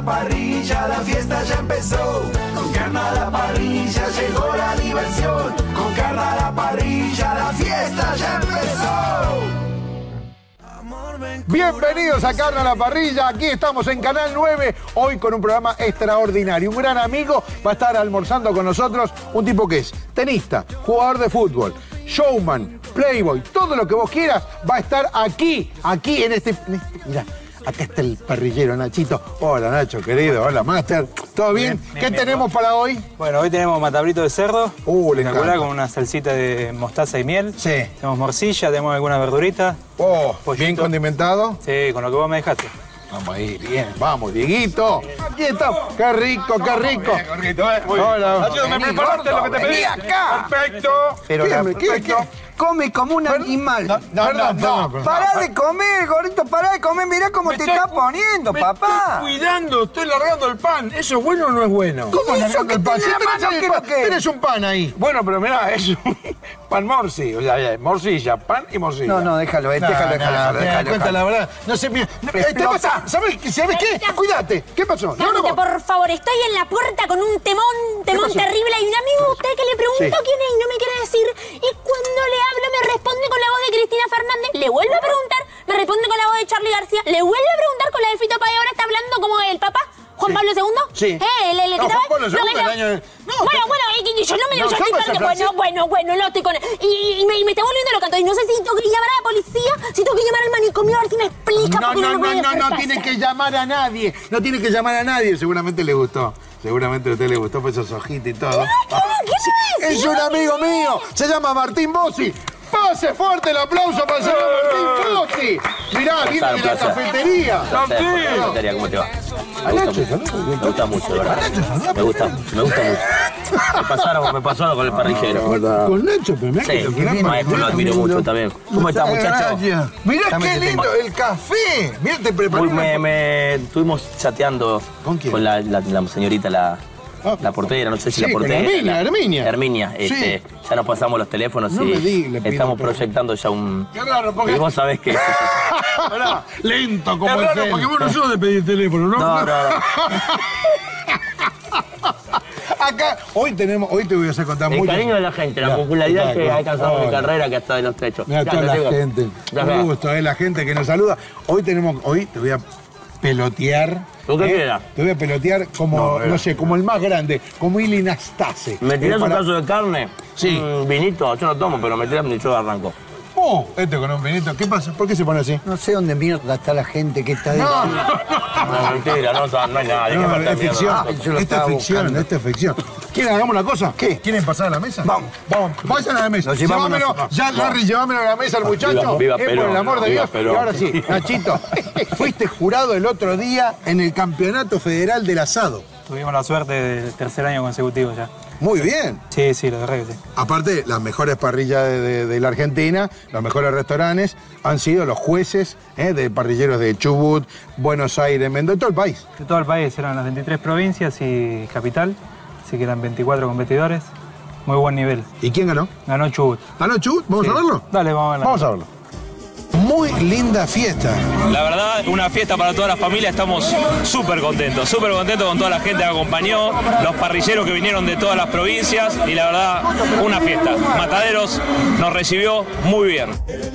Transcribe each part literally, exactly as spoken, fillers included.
parrilla, la fiesta ya empezó. Con carne a la parrilla llegó la diversión. Con carne a la parrilla, la fiesta ya empezó. Bienvenidos a Carne a la Parrilla, aquí estamos en Canal nueve, hoy con un programa extraordinario. Un gran amigo va a estar almorzando con nosotros, un tipo que es tenista, jugador de fútbol, showman, playboy, todo lo que vos quieras va a estar aquí, aquí en este... En este mirá, acá está el parrillero Nachito. Hola Nacho, querido, hola Master. ¿Todo bien? bien, bien ¿Qué bien, tenemos bien. para hoy? Bueno, hoy tenemos matabrito de cerdo. Uh, le encanta. Con una salsita de mostaza y miel. Sí. Tenemos morcilla, tenemos algunas verduritas. Oh, bien condimentado. Sí, con lo que vos me dejaste. Vamos ahí, bien, vamos, Dieguito. Aquí estamos. Qué rico, qué rico. Hola. ¿Me preparaste lo que te pedí? Acá. Perfecto. Pero ¿Qué, ¿qué, qué? Come como un animal. No, no, no, no, no. Pará de comer, gordito, pará de comer. Mirá cómo me te está poniendo, me papá. Estoy cuidando, estoy largando el pan. ¿Eso es bueno o no es bueno? ¿Cómo largando el pan? Si tenés, pan, tenés un pan ahí. Bueno, pero mirá, es un pan morsi. O sea, morcilla, pan y morcilla. No, no, déjalo, eh, no, déjalo, no, déjalo, no, déjalo. Cuenta la verdad. No sé, mira. Te pasa, ¿sabes, ¿sabes qué? Cuídate. ¿Qué pasó? No, no, por favor, estoy en la puerta con un temón, temón terrible. Hay un amigo de usted que le pregunto sí. quién es y no me quiere decir. Y cuando le hablo me responde con la voz de Cristina Fernández, le vuelve a preguntar, me responde con la voz de Charly García, le vuelve a preguntar con la de Fito Páez, ahora está hablando como el papá, Juan sí. Pablo segundo. Sí. Eh, el, el, el no, que Juan Pablo segundo, no, el año de... No, bueno, bueno, y, y yo no me lo... No, yo estoy con, bueno, bueno, bueno, no estoy con... Y, y, me, y me está volviendo loca, entonces no sé si tengo que llamar a la policía, si tengo que llamar al manicomio, a ver si me explica. No, no, no, no, no, no, no tiene que llamar a nadie, no tiene que llamar a nadie, seguramente le gustó. Seguramente a usted le gustó, pues esos ojitos y todo. No, ¿qué, qué es un amigo mío, se llama Martín Bossi. Pase fuerte el aplauso para el señor Martín Bossi. Mirá, viene de la cafetería. cafetería, ¿cómo te va? Me gusta mucho, me gusta mucho, de verdad. Me gusta mucho, me gusta mucho. Me pasaron, me pasaron con el parrillero. Con Nacho, pero mirá sí, que maestro, lo admiro mucho también. ¿Cómo estás, muchachos? Mirá qué lindo, el café. Mirá, te preparé. Me, me estuvimos chateando ¿Con quién? Con la, la, la señorita, la... La portera, no sé si sí, la portera. Con Herminia, Herminia. Herminia, sí. este, ya nos pasamos los teléfonos no y me di, le estamos pido, proyectando ya un... Qué raro, porque... Y vos sabés que... Lento como es raro, el porque vos no sos de pedir teléfono, ¿no? No, no, no. Acá, hoy tenemos, hoy te voy a hacer contar el mucho. El cariño de la gente, la popularidad que ha alcanzado mi carrera que está de los techos. Mira, toda la gente. Un gusto, eh, la gente que nos saluda. Hoy tenemos, hoy te voy a pelotear. ¿Lo que ¿eh? quiera? Te voy a pelotear como, no, no sé, como el más grande, como Ili Nastase. ¿Me tirás eh, para... un caso de carne? Sí. Un vinito, yo no tomo, pero me tirás y yo arranco. Oh, este con un vinito. ¿Qué pasa? ¿Por qué se pone así? No sé dónde mierda está la gente que está no, dentro. No, no, no, mentira, no, no hay nadie. No, es ficción. Ah, esta es ficción, esta es ficción. ¿Quieren hagamos una cosa? ¿Qué? ¿Quieren pasar a la mesa? Vamos. Vamos, vayan a la mesa. Llévamelo, no. ya Larry, llévamelo a la mesa al muchacho. Viva, viva eh, Perón, por el amor de viva Dios. Perón. Y ahora sí, Nachito, fuiste jurado el otro día en el Campeonato Federal del Asado. Tuvimos la suerte del tercer año consecutivo ya. Muy bien. Sí, sí, lo verdad que sí. Aparte, las mejores parrillas de, de, de la Argentina, los mejores restaurantes, han sido los jueces eh, de parrilleros de Chubut, Buenos Aires, Mendoza, de todo el país. De todo el país, eran las veintitrés provincias y capital, así que eran veinticuatro competidores. Muy buen nivel. ¿Y quién ganó? Ganó Chubut. ¿Ganó Chubut? ¿Vamos sí. a verlo? Dale, vamos a verlo. Vamos a verlo. Muy linda fiesta. La verdad, una fiesta para toda la familia, estamos súper contentos, súper contentos con toda la gente que acompañó, los parrilleros que vinieron de todas las provincias y la verdad, una fiesta. Mataderos nos recibió muy bien.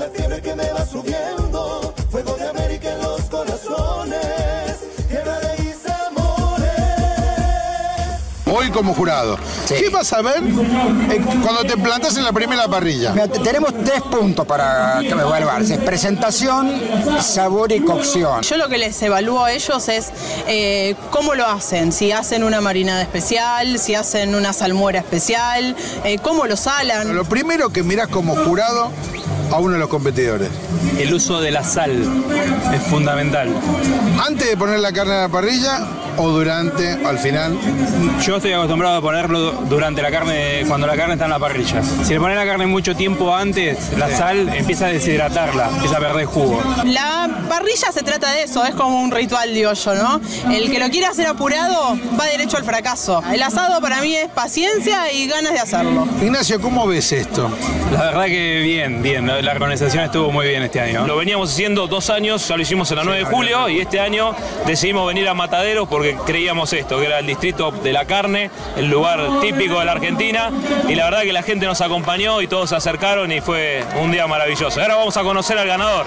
Hoy como jurado. Sí. ¿Qué vas a ver eh, cuando te plantas en la primera parrilla? Mira, tenemos tres puntos para evaluarse. Presentación, sabor y cocción. Yo lo que les evalúo a ellos es eh, cómo lo hacen. Si hacen una marinada especial, si hacen una salmuera especial, eh, cómo lo salan. Lo primero que mirás como jurado a uno de los competidores. El uso de la sal es fundamental. Antes de poner la carne a la parrilla o durante, al final. Yo estoy acostumbrado a ponerlo durante la carne, cuando la carne está en la parrilla. Si le pones la carne mucho tiempo antes, la sí. sal empieza a deshidratarla, empieza a perder jugo. La parrilla se trata de eso, es como un ritual, digo yo, ¿no? El que lo quiere hacer apurado va derecho al fracaso. El asado para mí es paciencia y ganas de hacerlo. Ignacio, ¿cómo ves esto? La verdad que bien, bien. La organización estuvo muy bien este año. Lo veníamos haciendo dos años, ya lo hicimos en la nueve de julio y este año decidimos venir a Mataderos por porque creíamos esto, que era el distrito de la carne, el lugar típico de la Argentina, y la verdad que la gente nos acompañó y todos se acercaron y fue un día maravilloso. Ahora vamos a conocer al ganador.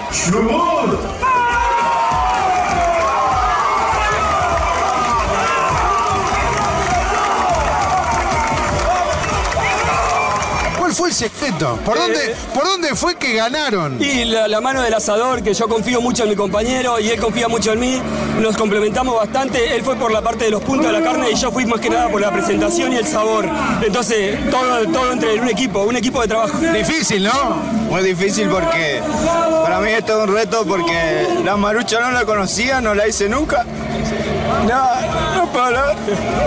¿Cuál fue el secreto? ¿Por, eh, dónde, ¿Por dónde fue que ganaron? Y la, la mano del asador, que yo confío mucho en mi compañero y él confía mucho en mí. Nos complementamos bastante. Él fue por la parte de los puntos de la carne y yo fui más que nada por la presentación y el sabor. Entonces, todo, todo entre un equipo, un equipo de trabajo. Difícil, ¿no? Muy difícil porque para mí es todo un reto porque la marucha no la conocía, no la hice nunca. No, no puedo hablar.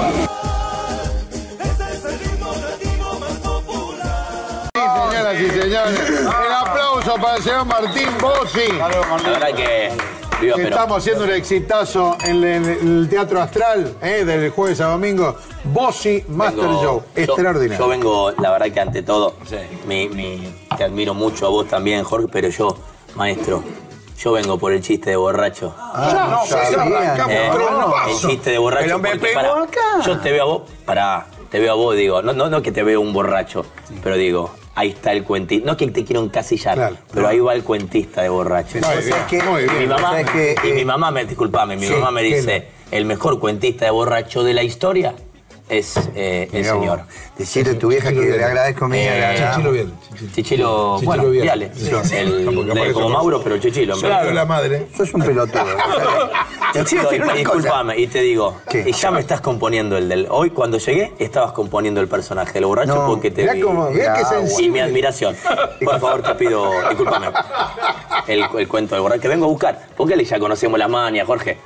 Señoras y señores, el aplauso para el señor Martín Bossi. La verdad que... Viva, pero... Estamos haciendo un exitazo en el, en el Teatro Astral, eh, del jueves a domingo. Bossi Master vengo, Show, yo, extraordinario. Yo vengo, la verdad que ante todo, sí. mi, mi, te admiro mucho a vos también, Jorge, pero yo, maestro, yo vengo por el chiste de borracho. Ah, no, ya, ya, arrancamos, eh, no, el chiste de borracho. Pero me porque, pegó para, acá. Yo te veo a vos, pará, te veo a vos, digo, no, no, no que te veo un borracho, sí. pero digo... Ahí está el cuentista. No es que te quiero encasillar, claro, pero no. Ahí va el cuentista de borracho. Muy bien, que, muy bien. Mi mamá, que, y eh, mi mamá me, disculpame, mi sí, mamá me dice, no. el mejor cuentista de borracho de la historia es eh, el Digamos, señor. Decirle a tu vieja que le agradezco mi eh, Chichilo Viale. Chichilo, bueno, Viale. Sí. El, el, como Mauro, pero Chichilo. Claro, la madre. Sos un pelotudo. Chichilo, y, disculpame, y te digo, ¿qué? Y ya me estás componiendo el del... Hoy, cuando llegué, estabas componiendo el personaje del borracho no, porque te vi. Cómo, mirá qué sensible. Y mi admiración. Por favor, te pido, discúlpame. El, el cuento del borracho que vengo a buscar. Porque ya conocemos la mania, Jorge.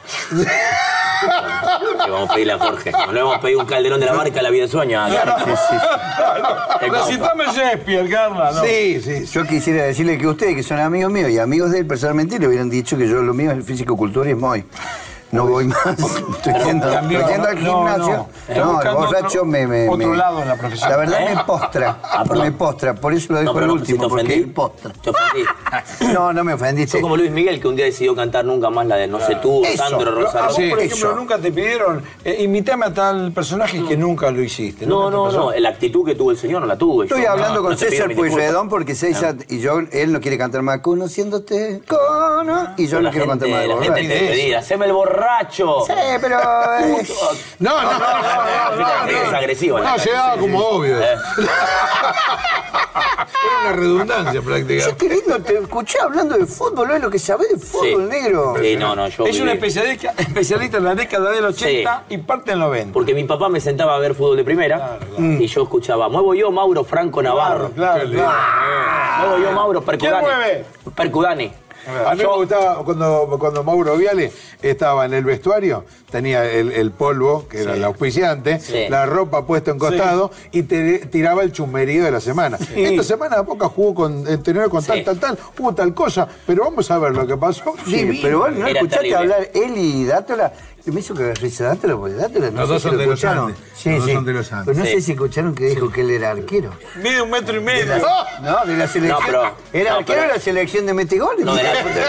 Que vamos a pedirle a Jorge. No le vamos a pedir un calderón de la marca La Vida de Sueño. Sí, sí. Recitame Shakespeare, Carla. ¿No? Sí, sí. Yo quisiera decirle que ustedes, que son amigos míos y amigos de él personalmente, le hubieran dicho que yo lo mío es el fisicoculturismo hoy. No voy más. Estoy yendo, estoy yendo al gimnasio. No, no, el borracho me, me, otro me... lado en la profesión. La verdad ¿Eh? me postra. Ah, me postra. Por eso lo dejo no, al no, último, si porque él postra. Te ofendí. No, no me ofendiste. Soy como Luis Miguel, que un día decidió cantar nunca más la de No sé tú, eso. Sandro Rosario. A vos, por ejemplo, eso. nunca te pidieron eh, imitame a tal personaje que nunca lo hiciste. No, no, no. La actitud que tuvo el señor no la tuvo. Estoy yo. hablando no, con no César Pueyrredón porque César y yo, él no quiere cantar más conociéndote, cono, y yo no quiero cantar más. La gente te pedía, haceme el borracho. Sí, pero... No, no, no, no, es agresivo. No, llegaba como obvio. Era una redundancia prácticamente. Qué lindo, te escuché hablando de fútbol, ¿no es lo que sabés de fútbol, negro? Sí, no, no, yo Es un especialista, especialista en la década del ochenta sí. y parte del noventa. Porque mi papá me sentaba a ver fútbol de primera claro, claro. y yo escuchaba, muevo yo Mauro Franco Navarro. Claro, claro, claro. Ah, muevo yo Mauro Percudani. ¿Quién mueve? Percudani. A mí me gustaba cuando, cuando Mauro Viale estaba en el vestuario, tenía el, el polvo, que era sí. el auspiciante, sí. la ropa puesta en costado sí. y te tiraba el chusmerío de la semana. Sí. Esta semana a poca jugó con el tenor con tal, sí. tal, tal, hubo tal cosa, pero vamos a ver lo que pasó. Sí, sí pero vos no escuchaste terrible. hablar él y Dátola. Me hizo que risa Dátola, porque Dátola no los sé dos si son lo de los escucharon. Andes. Sí, los sí. Son de los Andes. Pero no sí. sé si escucharon que dijo sí. que él era arquero. Mide un metro y medio. De la, no, de la selección. No, pero, era no, arquero pero, de la selección de Metegoles. No, de la,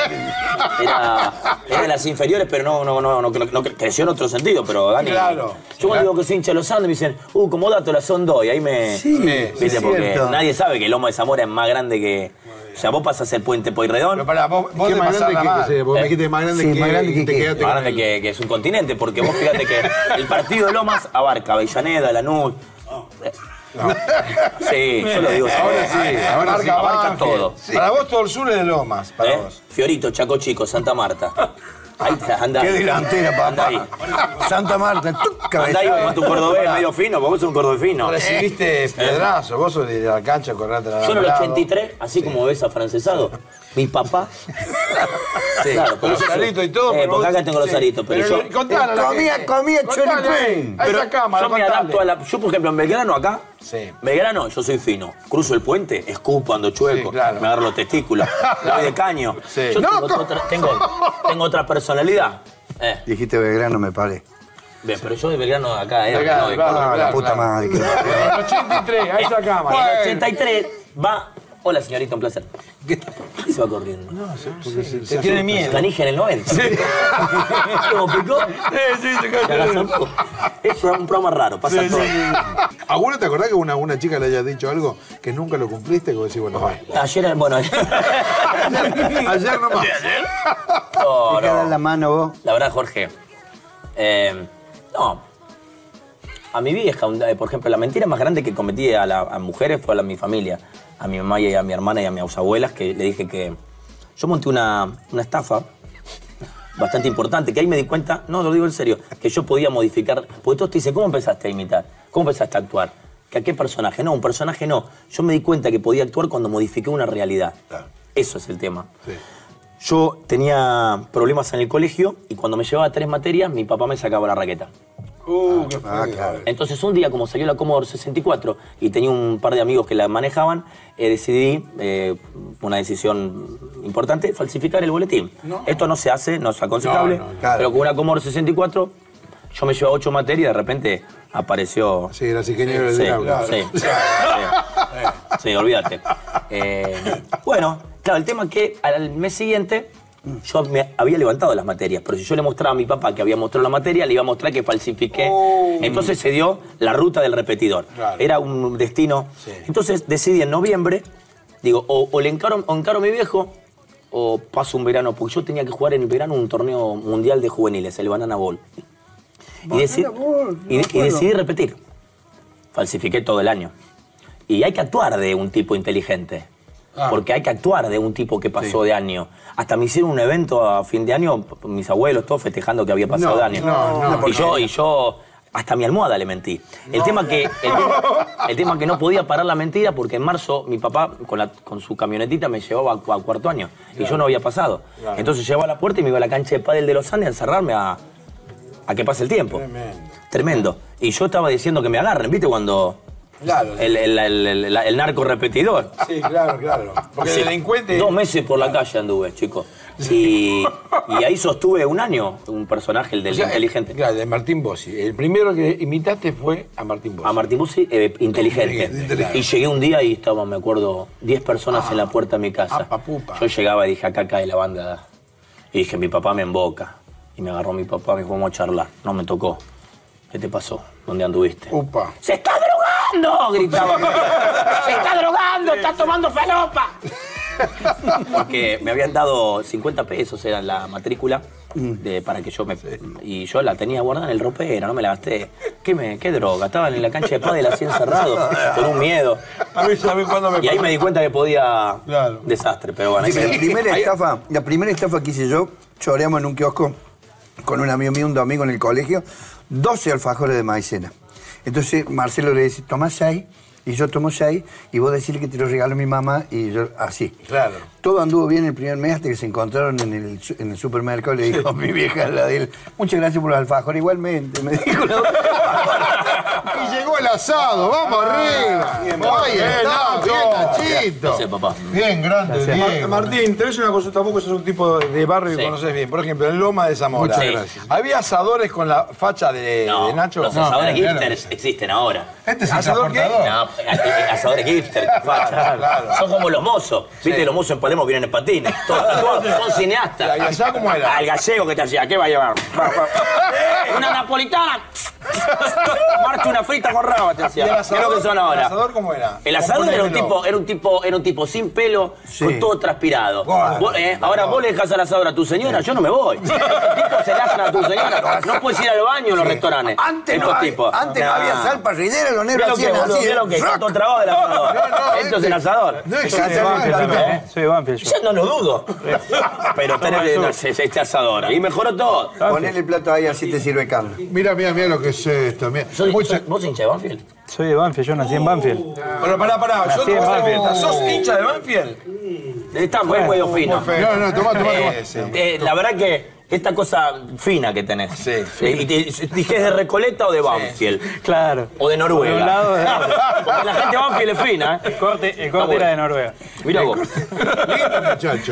era, era de las inferiores, pero no, no, no, no, no creció en otro sentido, pero Dani. Claro. Yo cuando digo que soy hincha de los Andes me dicen, uh, como Dátola son dos, y ahí me. Sí, ¿viste? es Porque cierto. nadie sabe que el lomo de Zamora es más grande que. O sea, vos pasás el puente Pueyrredón. Pero pará, vos, vos ¿Qué más grande que, que se, vos ¿Eh? me dijiste más grande sí, que, más grande que, te que, quedaste más grande que, que es un continente, porque vos fíjate que el partido de Lomas abarca Avellaneda, Lanús. No. Sí, yo lo digo. Ahora sí, ahora abarca, sí. abarca todo. Sí. Para vos todo el sur es de Lomas, para ¿Eh? vos. Fiorito, Chaco Chico, Santa Marta. Ahí está, anda. Qué delantera, papá. Anda ahí. Santa Marta, anda ahí con tu cordobés medio fino, porque vos sos un cordobés fino. Recibiste ¿Eh? pedrazo, vos sos de la cancha, correte la Yo en el ochenta y tres, así sí. como ves afrancesado, mi papá. Sí, claro, con los aritos y todo. Eh, porque acá tengo los aritos, pero, pero yo. Contala, comía, gente. comía choripán. Pero cámara, yo me adapto a la. Yo, por ejemplo, en Belgrano acá. Sí. Belgrano, yo soy fino. Cruzo el puente, escupo, ando chueco, sí, claro. me agarro los testículos, me voy de caño. Sí. Yo no, tengo, otra, tengo, tengo otra personalidad. Eh. Dijiste Belgrano, me paré. Bien, pero yo de Belgrano acá, eh. Belgrano, no, de claro, claro, la puta claro. madre. En el ochenta y tres, a esa cámara. En el ochenta y tres va Hola, señorita, un placer. ¿Qué se va corriendo? No, porque se, se, se tiene miedo. Canija en el noventa. Sí. ¿Cómo picó? Sí, sí, se cayó. Es un programa raro, pasa sí, todo. Sí, sí. ¿Alguno te acordás que una, una chica le haya dicho algo que nunca lo cumpliste? Que vos decís, bueno, vale. Ayer, bueno. Ayer nomás. ¿Ayer? No, ¿Te queda en la mano vos? La verdad, Jorge. Eh, no. A mi vieja, por ejemplo, la mentira más grande que cometí a, la, a mujeres fue a, la, a mi familia. A mi mamá y a mi hermana y a mis abuelas, que le dije que yo monté una, una estafa bastante importante, que ahí me di cuenta, no, lo digo en serio, que yo podía modificar, porque todos te dicen, ¿cómo empezaste a imitar? ¿Cómo empezaste a actuar? ¿Que a qué personaje? No, un personaje no. Yo me di cuenta que podía actuar cuando modifiqué una realidad. Claro. Eso es el tema. Sí. Yo tenía problemas en el colegio y cuando me llevaba tres materias, mi papá me sacaba la raqueta. Uh, qué ah, claro. Entonces un día, como salió la Commodore sesenta y cuatro y tenía un par de amigos que la manejaban, eh, decidí, eh, una decisión importante, falsificar el boletín. No. Esto no se hace, no es aconsejable, no, no, claro. Pero con una Commodore sesenta y cuatro yo me llevaba ocho materias y de repente apareció... Sí, era ingeniero del sí, diablo. Sí, sí, sí, sí, sí, olvídate. Eh, bueno, claro, el tema es que al mes siguiente... Yo me había levantado las materias, pero si yo le mostraba a mi papá que había mostrado la materia, le iba a mostrar que falsifiqué. Oh. Entonces se dio la ruta del repetidor. Claro. Era un destino. Sí. Entonces decidí en noviembre, digo, o, o le encaro, o encaro a mi viejo, o paso un verano, porque yo tenía que jugar en el verano un torneo mundial de juveniles, el Banana Bowl. Y, deci Ball, no y, y decidí repetir. Falsifiqué todo el año. Y hay que actuar de un tipo inteligente. Ah. Porque hay que actuar de un tipo que pasó sí. de año. Hasta me hicieron un evento a fin de año, mis abuelos todos festejando que había pasado no, de año. No, no, y yo, y yo, hasta mi almohada le mentí. El no. tema que, el tema, el tema que no podía parar la mentira porque en marzo mi papá con, la, con su camionetita me llevaba a, a cuarto año claro. y yo no había pasado. Claro. Entonces llegaba a la puerta y me iba a la cancha de pádel de los Andes a encerrarme a, a que pase el tiempo. Tremendo. Tremendo. Y yo estaba diciendo que me agarren, ¿viste? Cuando... Claro. El, el, el, el, el narco repetidor. Sí, claro, claro. Porque sí. delincuente... Dos meses por la calle anduve, chicos. Y, y ahí sostuve un año un personaje, el del o sea, inteligente. Claro, de Martín Bossi. El primero que imitaste fue a Martín Bossi. A Martín Bossi, eh, inteligente. inteligente. Y llegué un día y estaban, me acuerdo, diez personas ah, en la puerta de mi casa. Ah, Yo llegaba y dije, acá cae la banda. Y dije, mi papá me emboca. Y me agarró mi papá, me dijo, vamos a charlar. No me tocó. ¿Qué te pasó? ¿Dónde anduviste? Upa. ¡Se está drogando! Gritaba. ¡Se está drogando! ¡Está tomando falopa! Porque me habían dado cincuenta pesos, era la matrícula, de, para que yo me... Y yo la tenía guardada en el ropero, no me la gasté. ¿Qué, me, qué droga? Estaban en la cancha de pádel así encerrado, con un miedo. A mí, ¿sabes cuándo me Y ahí me di cuenta que podía... Claro. Desastre, pero bueno. Sí, pero la, primera estafa, la primera estafa que hice yo, choreamos en un kiosco con un amigo mío un domingo en el colegio, doce alfajores de maicena. Entonces Marcelo le dice, toma seis, y yo tomo seis, y vos decirle que te lo regalo a mi mamá, y yo así. Claro. Todo anduvo bien el primer mes hasta que se encontraron en el, en el supermercado y le dijo, sí. mi vieja, la de él, muchas gracias por los alfajores, igualmente, me dijo. Y llegó el asado, vamos arriba. Bien, Ahí está, bien, Nachito. Gracias, papá. Bien, grande, bien. Martín, te voy a decir una cosa, tampoco sos un tipo de barrio que sí. conoces bien. Por ejemplo, en Loma de Zamora. Muchas gracias. ¿Había asadores con la facha de, no, de Nacho? Los no, asadores claro, hipsters claro. existen ahora. ¿Este es el asador qué? No, asadores hipsters, facha. Claro, claro. Son como los mozos. ¿Viste? Sí. Los mozos en Palermo vienen en patines. Todos, todos son cineastas. ¿Y allá cómo era? Al gallego que te hacía, ¿qué va a llevar? Una napolitana. Marcha una frita con raba, te hacía. ¿Y el asador, ¿Qué es lo que son ahora? ¿El asador cómo era? El asador era un tipo, era un tipo, era un tipo sin pelo, sí. con todo transpirado. Bueno, vos, eh, ahora vos le dejás al asador a tu señora, yo no me voy. Estos tipos se lastan a tu señora. No puedes ir al baño en los sí. restaurantes. Antes no, hay, tipos. Antes no había sal parrillera, los negros hacían así. Vieron que está todo trabajo del asador. No, no, Esto es el asador. No es el Soy Banfield. Yo no lo dudo. Pero tenés este asador. Y mejoró todo. Ponele el plato ahí, así te sirve carne. Mira, mira, mira lo que es esto. Mira. ¿Vos hincha de Banfield? Soy de Banfield, yo nací en Banfield. Pero pará, pará, yo nací en Banfield. ¿Sos hincha de Banfield? Está muy medio fino. No, no, tomá, tomá, tomá. Eh, la verdad que esta cosa fina que tenés. Sí. sí. ¿Y te, dije de Recoleta o de Banfield? Sí. Claro. O de Noruega. De un lado, de Porque la gente de Banfield es fina, ¿eh? El corte, el corte era de Noruega. Mira vos. Lindo muchacho, ¿eh?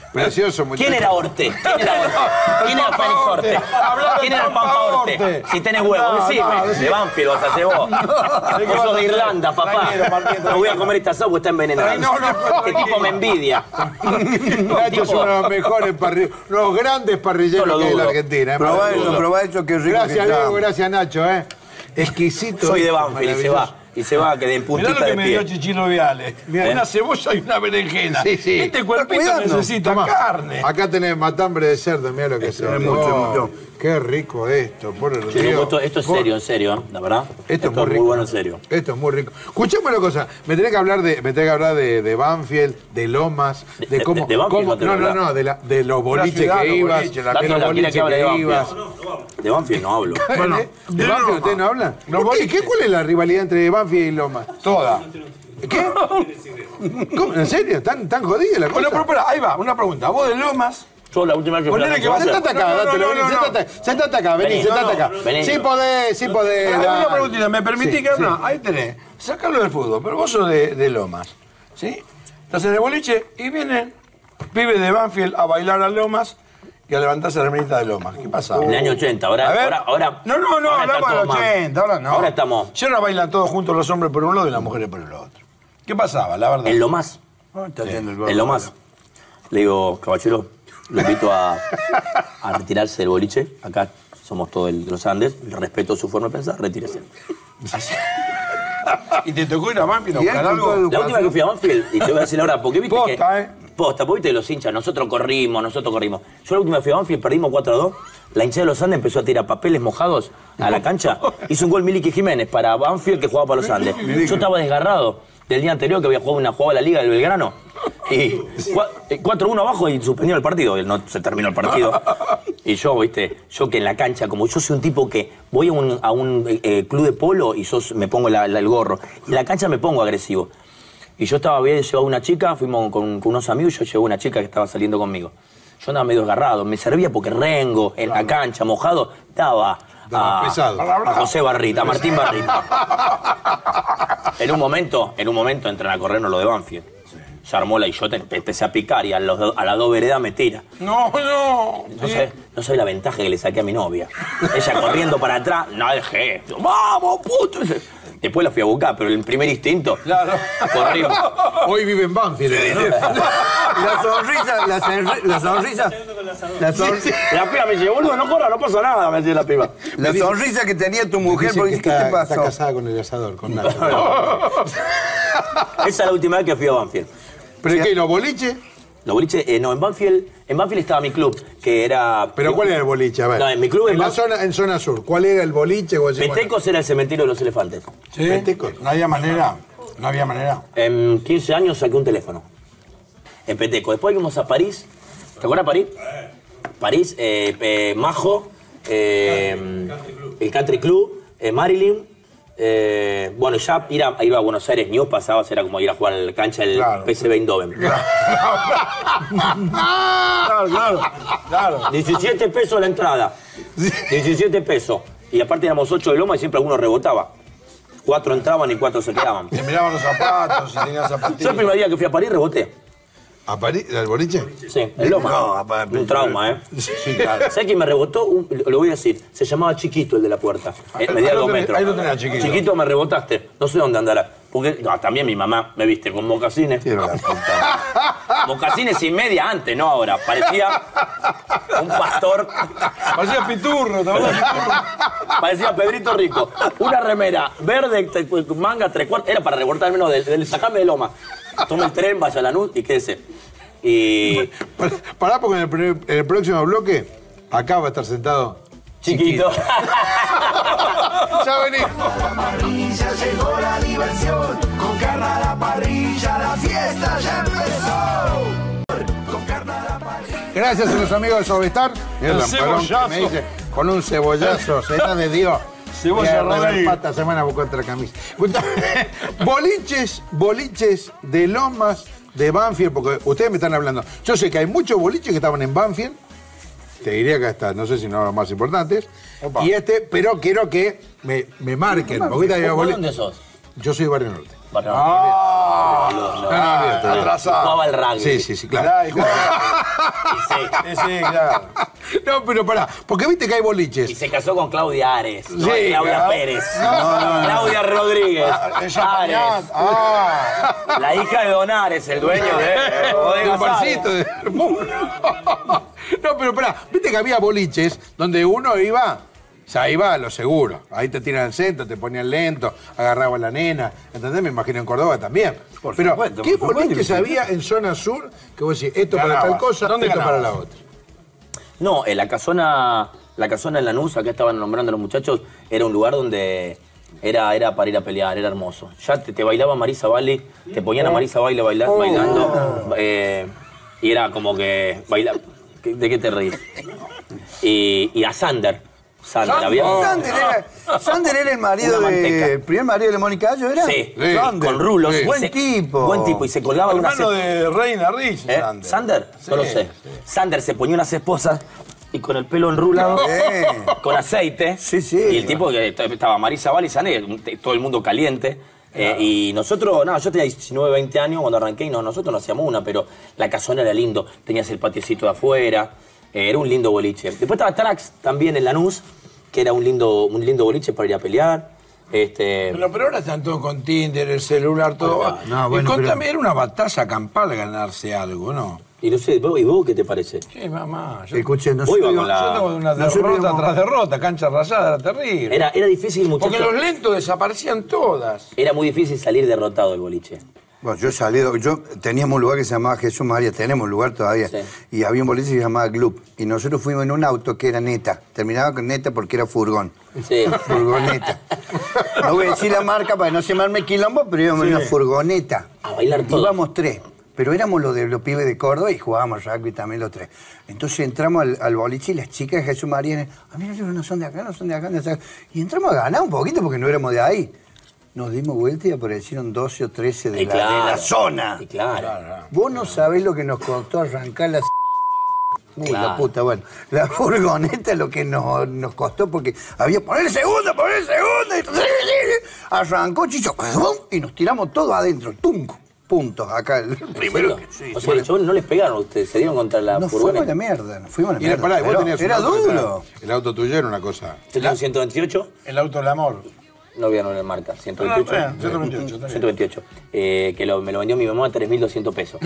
Precioso, muchacho. ¿Quién era Orte? ¿Quién era Orte? ¿Quién era Félix Orte? ¿Quién era el Pampa Orte? Si tenés huevo, decime. De Banfield vas a hacer vos. Vos sos de Irlanda, papá. No voy a comer esta sopa porque está envenenada. Este tipo me envidia. Nacho es uno de los mejores parrilleros, unos grandes parrilleros que hay en la Argentina. ¿eh? Probá eso, probá eso, que rico. Gracias, que Diego, gracias, Nacho. ¿eh? Exquisito. Soy de Banfield y se va. Y se va, que de puntita Mirá lo que de me pie. dio Chichilo Viale. Mirá. Una cebolla y una berenjena. Sí, sí. Este cuerpito necesita Tomá. carne. Acá tenés matambre de cerdo, mirá lo que es. es mucho, mucho. Qué rico esto, por el Sí, Dios. esto, esto es serio, en serio, ¿eh? La verdad. Esto, es muy rico. bueno, en serio. Esto es muy rico. Escuchame una cosa, me tenés que hablar de, me tenés que hablar de, de Banfield, de Lomas, de, De- cómo, de- de Banfield cómo- no te no, voy a no, hablar. no, de, la, de los boliches ciudad, que los ibas, boliches, de la- Tanto los la quiere boliches que hable de que Banfield. ibas. De Banfield no hablo. Bueno, ¿de, de Banfield ustedes no hablan? ¿Por qué? ¿Qué? ¿Cuál es la rivalidad entre Banfield y Lomas? Toda. ¿Qué? ¿Cómo? ¿En serio? ¿Tan, tan jodida la cosa? Bueno, pero espera, ahí va, una pregunta. Vos de Lomas. Yo la última vez que fui a Ponele la que vas a- Sentate acá, No, no, dátelo, no, vení, no, no. sentate, sentate acá, vení, Vení, sentate no, acá. no, vení. Sí podés, sí podés. Una dale. preguntita, ¿me permitís Sí, que sí. no? Ahí tenés. Sácalo del fútbol, pero vos sos de, de Lomas. ¿Sí? Estás en el boliche y vienen pibes de Banfield a bailar a Lomas y a levantarse la remerita de Lomas. ¿Qué pasa? En el año ochenta, ahora. A ver. ahora, ahora No, no, no, ahora está hablamos todo del mal. ochenta, ahora no. Ahora estamos. Ya no bailan todos juntos los hombres por un lado y las mujeres por el otro. ¿Qué pasaba, la verdad? En lo más. Ah, está haciendo el barro. En lo más. Le digo, caballero, lo invito a, a retirarse del boliche. Acá somos todos el- de los Andes. Respeto su forma de pensar, retírese. ¿Y te tocó ir a Banfield a Y él buscar con todo algo? el- La última vez que fui a Banfield, y te voy a decir ahora, porque viste Posta, que... ¿eh? Posta, porque viste los hinchas, nosotros corrimos, nosotros corrimos. Yo la última vez fui a Banfield, perdimos cuatro a dos. La hinchada de los Andes empezó a tirar papeles mojados a la cancha. Hizo un gol Miliki Jiménez para Banfield que jugaba para los Andes. Yo estaba desgarrado del día anterior que había jugado una jugada de la Liga del Belgrano. Y cuatro uno abajo y suspendió el partido. Y no se terminó el partido. Y yo, viste, yo que en la cancha, como yo soy un tipo que voy a un, a un eh, club de polo y yo me pongo la- la- el gorro. En la cancha me pongo agresivo. Y yo estaba bien, llevaba una chica, fuimos con, con unos amigos, yo llevé una chica que estaba saliendo conmigo. Yo andaba medio desgarrado, me servía porque Rengo, en la cancha, mojado, daba Daba a, pesado. a José Barrita, a Martín Barrita. En un momento, en un momento entran a corrernos los de Banfield. Se armó la y yo te- empecé a picar y a, los do- a las dos veredas me tira. No, no. No sé, no sé la ventaja que le saqué a mi novia. Ella corriendo para atrás, no dejé. ¡Vamos, puto! Después la fui a buscar, pero el primer instinto, Claro. corrimos. Hoy vive en Banfield. ¿no? La sonrisa, la, sonri- la sonrisa, la, son- La piba me dice, boludo, no corra, no pasa nada, me decía la piba. la sonrisa que tenía tu mujer, Dice porque que ¿qué está, te pasó? está casada con el asador, con Nacho. Esa es la última vez que fui a Banfield. ¿Pero qué, los boliches? Los boliches, eh, no, en Banfield, en Banfield estaba mi club, que era... ¿Pero cuál era el boliche? A ver. No, en mi club en en la Banf- zona, en zona sur, ¿cuál era el boliche? O ese, Petecos era el cementerio de los elefantes. ¿Sí? Petecos. No había manera. No había manera. En quince años saqué un teléfono. En Peteco. Después fuimos a París. ¿Te acuerdas de París? París, eh, eh, Majo, eh, el Country Club, eh, Marilyn. eh, bueno, ya ir a, ir a Buenos Aires News pasaba, era como ir a jugar a la cancha del Claro. P S V Eindhoven. Claro, claro. Claro. diecisiete pesos la entrada. diecisiete pesos. Y aparte éramos ocho de loma y siempre alguno rebotaba. Cuatro entraban y cuatro se quedaban. Te miraban los zapatos, si tenías Yo zapatillas. el primer día que fui a París reboté. ¿A París? ¿El boliche? Sí, el Loma. No, aparte- un trauma, ¿eh? Sí, claro. ¿Sabes quién me rebotó? Un- lo voy a decir. Se llamaba Chiquito, el de la puerta. Eh, medía ahí lo dos tenés, metros. ahí lo tenés, Chiquito. Chiquito, me rebotaste. No sé dónde andará. Porque no, también mi mamá me viste con mocasines. Quiero la puta. Mocasines y media antes, no ahora. Parecía un pastor. Parecía piturro, ¿te acuerdas? Parecía Pedrito Rico. Una remera verde, te- manga, tres cuartos. Era para rebotar menos del, del sacame de Loma. Tome el tren, vaya a Lanús y quédese. Y... Pará, Pará, porque en el, primer- en el próximo bloque, acá va a estar sentado. Chiquito. Ya venimos. Parrilla llegó la diversión, con carne a la parrilla la fiesta ya empezó. Con carne a la parrilla. Gracias a los amigos de Sobestar. Mira El lamparón que cebollazo. me dice, con un cebollazo, será de Dios. Cebolla Voy a arreglar Rodríguez. pata semana busco otra camisa. Boliches, boliches de Lomas, de Banfield, porque ustedes me están hablando. Yo sé que hay muchos boliches que estaban en Banfield. Te diría que hasta, no sé si no los más importantes. Opa. Y este, pero quiero que me, me marquen. Porque ahorita había ¿Vos boli- dónde sos? Yo soy de Barrio Norte. Barrio Ah, No, no, no, no, atrasado. Jugaba al rugby. Sí, sí, sí, claro. Ay, sí, sí, claro. No, pero pará, porque viste que hay boliches. Y se casó con Claudia Ares, no Sí, Claudia claro. Pérez. No, no, no. Claudia Rodríguez. Ah, ella Ares. Ah. La hija de Don Ares, el dueño de Bodega Del barcito. Sade. No, pero pará, viste que había boliches donde uno iba, o sea, iba a lo seguro. Ahí te tiran al centro, te ponían lento, agarraba a la nena. ¿Entendés? Me imagino en Córdoba también. Por pero, supuesto, ¿qué por supuesto. boliches había en zona sur que vos decís, esto para Ganabas. tal cosa, ¿Dónde esto ganabas? para la otra? No, en la casona, la casona en Lanús, acá estaban nombrando los muchachos, era un lugar donde era, era para ir a pelear, era hermoso. Ya te, te bailaba Marisa Bali, te ponían a Marisa Bali baila- bailando, eh, y era como que baila. ¿De qué te reís? Y, y a Sander. Sander, había. Sander era, Sander era el marido Una de. manteca. ¿El primer marido de Mónica Gallo era? Sí, Sander. con rulos. Sí. Y Buen se- tipo. Buen tipo, y se colgaba de una Hermano ce- de Reina Rich, ¿Eh? Sander. ¿Sander? Sí, No lo sé. Sander se ponía unas esposas y con el pelo enrulado, Eh. con aceite. Sí, sí. Y el tipo que estaba Marisa Bali, Sander, todo el mundo caliente. Eh, y nosotros, no, yo tenía diecinueve, veinte años cuando arranqué y no, nosotros no hacíamos una, pero la casona era lindo. Tenías el patiecito de afuera, eh, era un lindo boliche. Después estaba Trax también en Lanús, que era un lindo, un lindo boliche para ir a pelear. Este, Pero, pero ahora están todos con Tinder, el celular, todo. va. No, bueno, y contame, pero- era una batalla campal ganarse algo, ¿no? y no sé, ¿vos, ¿y vos qué te parece? Sí, mamá. Yo, Escuchen, Vos ibas nosotros. con la- yo tengo una Nosotros derrota íbamos- tras derrota, cancha rayada, era terrible. Era, era difícil, muchachos. Porque los lentos desaparecían todas. Era muy difícil salir derrotado del boliche. Bueno, yo he salido, yo teníamos un lugar que se llamaba Jesús María, tenemos un lugar todavía, Sí. y había un boliche que se llamaba Club, y nosotros fuimos en un auto que era neta, terminaba con neta porque era furgón, Sí. furgoneta. No voy a decir la marca para que no se me arme quilombo, pero íbamos en una furgoneta. A bailar todos. Íbamos tres, pero éramos los de los pibes de Córdoba y jugábamos rugby también los tres. Entonces entramos al, al boliche y las chicas de Jesús María, a mí no son de acá, no son de acá, no son de acá. Y entramos a ganar un poquito porque no éramos de ahí. Nos dimos vuelta y aparecieron doce o trece de, Y la, claro. de la zona. Y claro. Vos no sabés lo que nos costó arrancar la... Uy, Claro. la puta, bueno. La furgoneta lo que nos, nos costó porque había poner el segundo, poner el segundo. Y... Arrancó Chicho ¡pum! Y nos tiramos todos adentro. ¡Tum! Puntos. Acá el primero. que- sí, O sea, sí. yo no les pegaron a ustedes, se dieron contra la Nos fuimos a la furgoneta. mierda, nos fuimos a la Mira, mierda. pará, y vos Pero tenías un era auto duro. detrás. El auto tuyo era una cosa. Yo tengo un ciento veintiocho, El auto del amor. no voy a nombrar marca, ciento veintiocho. Ah, bien, ciento veintiocho, está bien. ciento veintiocho. Eh, que lo- me lo vendió mi mamá a tres mil doscientos pesos.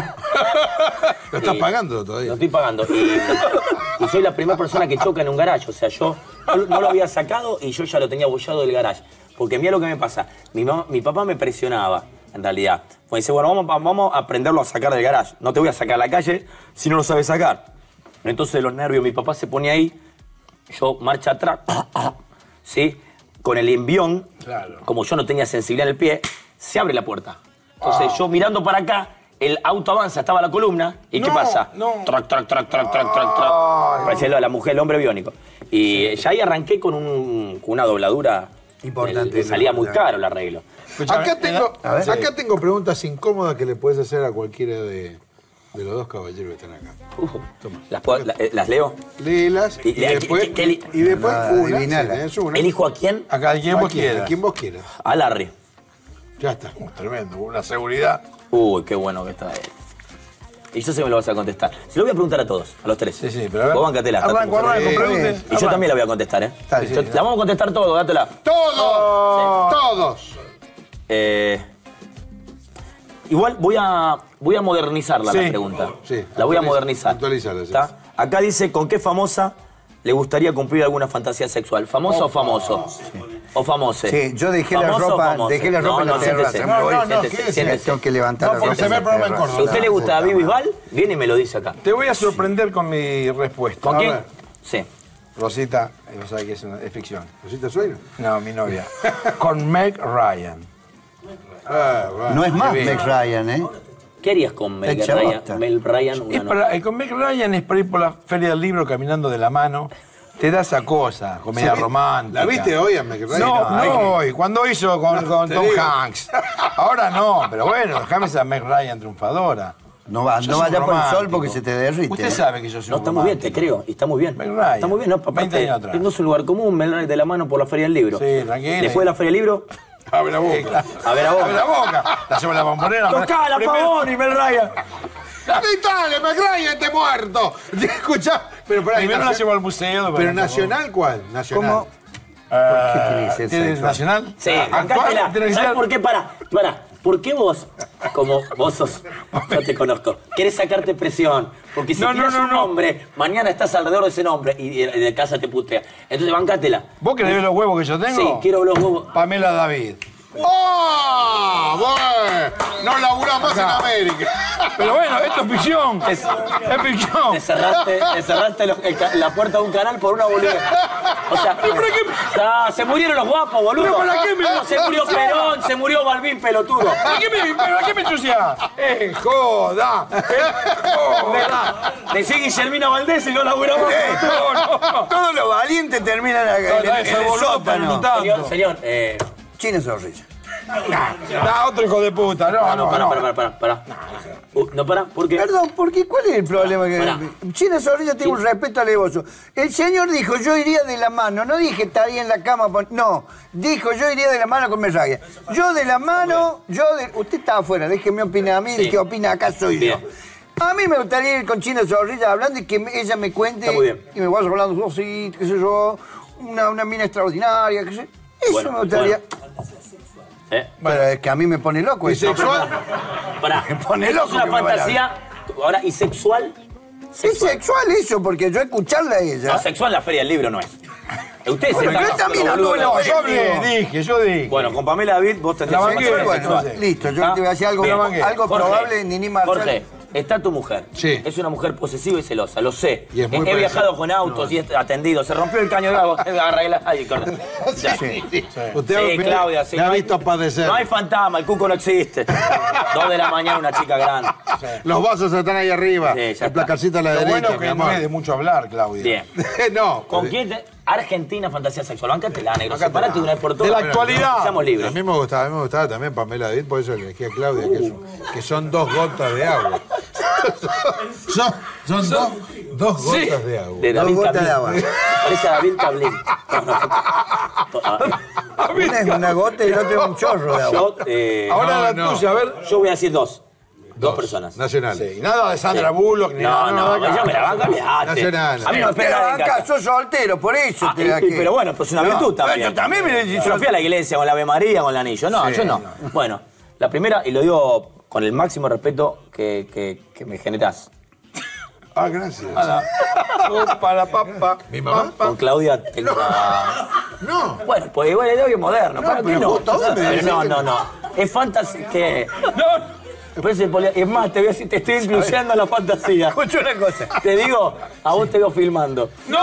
Lo estás Y- pagando todavía. Lo estoy pagando. Y, y soy la primera persona que choca en un garage. O sea, yo no, no lo había sacado y yo ya lo tenía abollado del garage. Porque mira lo que me pasa. Mi, mamá- mi papá me presionaba, en realidad. Me dice, bueno, vamos, a- vamos a aprenderlo a sacar del garage. No te voy a sacar a la calle si no lo sabes sacar. Entonces, los nervios, mi papá se pone ahí, yo marcha atrás, ¿sí? Con el envión, Claro. como yo no tenía sensibilidad en el pie, se abre la puerta. Entonces, yo mirando para acá, el auto avanza, estaba la columna, ¿y qué No, pasa? no. Trac, trac, trac, trac, trac, trac, trac. Parecía la, la mujer, el hombre biónico. Y ya ahí arranqué con, un, con una dobladura. Importante, Me salía ¿no? muy caro el arreglo. Acá tengo, A ver. acá tengo preguntas incómodas que le puedes hacer a cualquiera de, de los dos caballeros que están acá. Uh, ¿Las, puedo- la- eh, ¿Las leo? Léelas y, Y- y- después, ¿qué- qué li- y después Nada, una, adivinala. si tenés una. ¿Elijo a quién? Acá, a quien ¿A vos quién? quieras. A quien vos quieras. A Larry. Ya está. Uh, tremendo, una seguridad. Uy, qué bueno que está él. Y yo sé que me lo vas a contestar. Se lo voy a preguntar a todos, a los tres. Sí, sí, pero a ver. Vos bancatela. Arranco, arranco, Sí, pregunte. Y yo Arranco. también la voy a contestar, ¿eh? Dale, Yo- sí, la vamos a contestar todo, dátela. ¡Todos! ¡Todos! Eh, igual voy a, voy a modernizarla Sí. la pregunta. Sí. La voy a Actualiza- modernizar. actualízala, sí. ¿Está? Acá dice, ¿con qué famosa le gustaría cumplir alguna fantasía sexual? ¿Famosa o famoso? O famose. Sí, yo dejé la ¿Famoso o ropa, famose? dejé la ropa no, en la no, terraza. siéntese. me voy. No, no, Siéntese, ¿qué es? siéntese. Tengo que levantar No, la porque ropa. se ve el programa en terraza. Córdoba. Si a usted le gusta Puta Vivi madre. Bisbal, viene y me lo dice acá. Te voy a sorprender con mi respuesta. ¿Con A quién? ver. Sí. Rosita, vos sabés que es, una- es ficción. ¿Rosita Sueiro? No, mi novia. Con Meg Ryan. Ah, bueno. No es más Qué bien. Meg Ryan, ¿eh? ¿Qué harías con Mel Echa Ryan? bosta. Mel Ryan, una Es no. para, eh, con Meg Ryan es para ir por la feria del libro caminando de la mano. Te da esa cosa, comedia Sí. romántica. ¿La viste hoy a Meg Ryan? No, No, hay no que- hoy. Cuando hizo con, con Te Tom digo. Hanks. Ahora no, pero bueno, déjame esa Meg Ryan triunfadora. No, va, Yo no soy vaya por el sol romántico. porque se te derrite. Usted sabe que yo soy No, un está muy bien, te romántico. creo. Y está muy bien. Meg Ryan. Está muy bien, ¿no? Aparte, veinte años atrás. no es un lugar común, Mel Ryan de la mano por la Feria del Libro. Sí, tranquila. Después de la Feria del Libro, A ver a Boca. A ver a Boca. A ver a Boca. La lleva la bombonera. Tocala, Pavón y Melraya. ¡Gritale, McRae, este muerto! Escuchá, pero por ahí. Primero la llevo al museo. ¿Pero nacional cuál? Nacional. ¿Cómo? ¿Por qué tenés el ¿Tienes sexo? nacional? Sí, ¿Actual? bancátela. ¿Sabes por qué? Para, para. ¿Por qué vos, como vos sos, yo te conozco, querés sacarte presión? Porque si No, no, tiras no, un no. nombre, mañana estás alrededor de ese nombre y de, de casa te putea. Entonces bancátela. ¿Vos querés ver los huevos que yo tengo? Sí, quiero los huevos. Pamela David. ¡Oh! Bueno, no laburamos en América. Pero bueno, esto es ficción. Es, Es ficción. Te cerraste, te cerraste los- el ca- la puerta de un canal por una boludez. O sea, ya, se murieron los guapos, boludo. ¿Pero para qué me- Se murió Perón, se murió Balbín, pelotudo. ¿Para qué me, para qué me ensuciás? ¡Eh, joda! ¡Eh, joda! Decí Guillermina Valdés y no laburamos. No, no. Todos los valientes terminan acá, en, No, en ese el boludo sótano. permutado. Señor, señor, eh... Chino Zorrilla. Da otro hijo de puta. No, No, no, no, para, no. para, para, para. Uh, no, para, ¿por qué? Perdón, ¿por qué? ¿Cuál es el problema? Pará. Que Chino Zorrilla tiene un respeto alevoso. El señor dijo, yo iría de la mano. No dije, estaría en la cama. pon- No, dijo, yo iría de la mano con Melraya. Yo de la mano, yo de... Usted está afuera, déjeme opinar a mí, Sí. el que opina acá soy Bien. yo. A mí me gustaría ir con Chino Zorrilla hablando y que me- ella me cuente... Está muy bien. Y me vaya hablando, oh, sí, qué sé yo, una, una mina extraordinaria, qué sé. Eso Bueno, me gustaría... ¿Eh? Pero es que a mí me pone loco eso. ¿Bisexual? Pará. Me pone Esto loco es una que me vaya. fantasía. Ahora, ¿y sexual? Es sexual eso, porque yo escucharla a ella... No, sexual la feria del libro no es. Ustedes Bueno, se yo están- también boludo, anduve en la no, feria. Yo hablé, dije, yo dije. Bueno, con Pamela David vos tendrías La que banqué, ser Bueno, sexual. listo, yo ¿Ah? te voy a decir algo, Bien. algo Jorge, probable, Nini Marshall. Jorge, está tu mujer. Sí. Es una mujer posesiva y celosa, lo sé. Y es muy he, he parecida. viajado con autos y he atendido. Se rompió el caño de agua. Arregla. Ay, corta. Ya. Sí. Sí, Usted me- Claudia, sí. me ha no hay- visto padecer. No hay fantasma, el cuco no existe. Dos de la mañana, una chica grande. Los vasos están ahí arriba. Sí, ya el está. placarcito a la Lo derecha, bueno mi que amor. no es de mucho hablar, Claudia. Bien. no. ¿Con quién te... Argentina, fantasía sexual. Bancátela, negro. Bancátela. Separate de una vez por todas. De la actualidad. Seamos A libres. mí me gustaba, a mí me gustaba también Pamela David, por eso elegí a Claudia, que, son, que son dos gotas de agua. son son dos, dos Sí. gotas de agua. De David gotas de Cablín. agua. Parece a David Cablín. Una es una gota y la otra es un chorro de agua. Yo, eh, Ahora la no. tuya, a ver. yo voy a decir dos. Dos personas. Nacional. Sí, nada de Sandra Sí. Bullock ni No, nada. no, nada. yo me la banco, olvidate. Nacional. A mí no me Pero espera nadie en acá casa. sos soltero, por eso Ah, te y- da y- que... pero bueno, pues una No, virtud también. yo también me Yo no fui a la iglesia con la Ave María, con el anillo. No, yo no. Bueno, la primera, y lo digo con el máximo respeto que, que, que me generás. Ah, gracias. Opa, la papa. ¿Mi mamá? Con Claudia tengo una... No. Bueno, pues igual es de hoy es moderno. No, ¿Para qué pero no? justo hoy me Pero decís no, que- no, no. Es fantasía que... No, Después el poli- es más, te, voy a decir, te estoy incluyendo en la fantasía. Escucha una cosa. Te digo, a vos te veo filmando. no.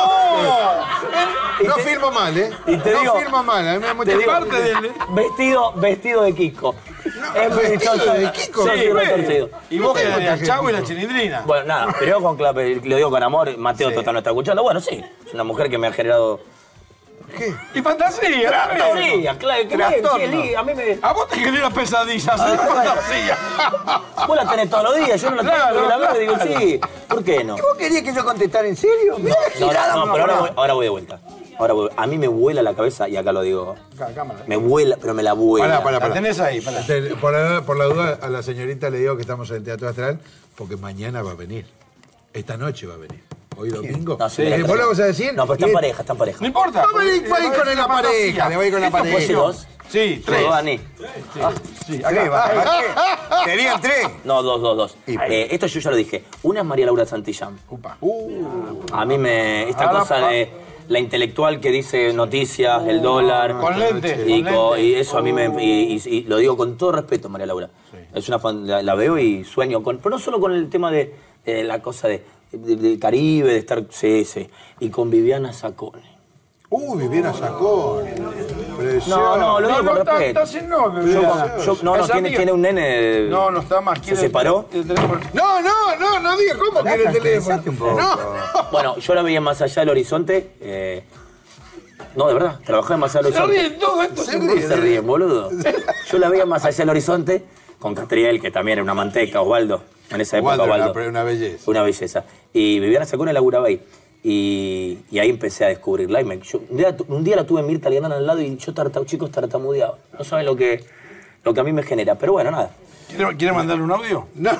Y No te- firmo mal, ¿eh? Y te no digo, firmo mal, a mí me da mucha te digo, parte del... vestido, vestido de Kiko. es muy ¿vestido chocho. de Kiko? Sí, Sí, retorcido. Y vos que tengo eres el traje chavo y la Kiko. chilindrina. Bueno, nada, pero yo con Clape, lo digo con amor, Mateo Sí. Total no está escuchando. Bueno, sí, es una mujer que me ha generado... ¿Qué? Y fantasía. Fantasía, claro, que me- sí, Eli, a mí me... A vos te genera pesadillas, es fantasía. Vos la tenés todos los días, yo no la tengo, Claro, pero la veo y digo, claro. sí, ¿por qué no? ¿Y vos querías que yo contestara en serio? Mirá la No, girada, no, mamá. pero ahora voy, ahora voy de vuelta. Ahora voy- a mí me vuela la cabeza, y acá lo digo, me vuela, pero me la vuela. Pará, pará, La pará. tenés ahí, pará. Este, Por la, por la duda, a la señorita le digo que estamos en el Teatro Astral porque mañana va a venir. Esta noche va a venir. Hoy domingo. No, sí, Eh, pero- ¿Vos lo vas a decir? No, pero está Y- en pareja, está en pareja. No importa. No, me voy a ir con la pareja, le voy a ir con la Esto fue ¿Vos y pareja. dos? Sí, tres. Dos, Dani. Sí, Tres, acá. va, va, ¿qué? Serían tres. No, dos, dos, dos. Y- Eh, esto yo ya lo dije. Una es María Laura Santillán. Upa. A mí me... Esta Ahora, cosa pa- de la intelectual que dice noticias, el dólar... Con lentes, Y, con co- lentes. y eso a mí me... Y, y- y lo digo con todo respeto, María Laura. Es una fan- la, la veo y sueño con... Pero no solo con el tema de, de la cosa de, de- del Caribe, de estar... Sí, sí. Y con Viviana Sacone. Uy, Viviana sacó. No, no, lo digo No, con no, está, respeto. está sin novio. Yo, Viviana. yo- no, no, Es tiene, amiga. tiene un nene... No, no está más. ¿Se ¿Quiere- separó? el teléfono? No, no, no, no diga cómo quiere el teléfono. Tranquilízate un poco. No. Bueno, yo la veía más allá del horizonte. eh, no, de verdad, trabajaba más allá del Se horizonte. ríen todo esto. Se se ¿Por qué ríen. se ríen, boludo? Yo la veía más allá del horizonte con Catriel, que también era una manteca, Osvaldo. En esa época, Waldo, Osvaldo. una, una belleza. Una belleza. Y Viviana Sacone laburaba ahí. Y, y ahí empecé a descubrirla. Y me, yo, un, día, un día la tuve Mirta Legrand al lado y yo, tarta, chicos, tartamudeaba. No saben lo que, lo que a mí me genera. Pero bueno, nada. ¿Quiere, ¿quiere mandarle un audio? No.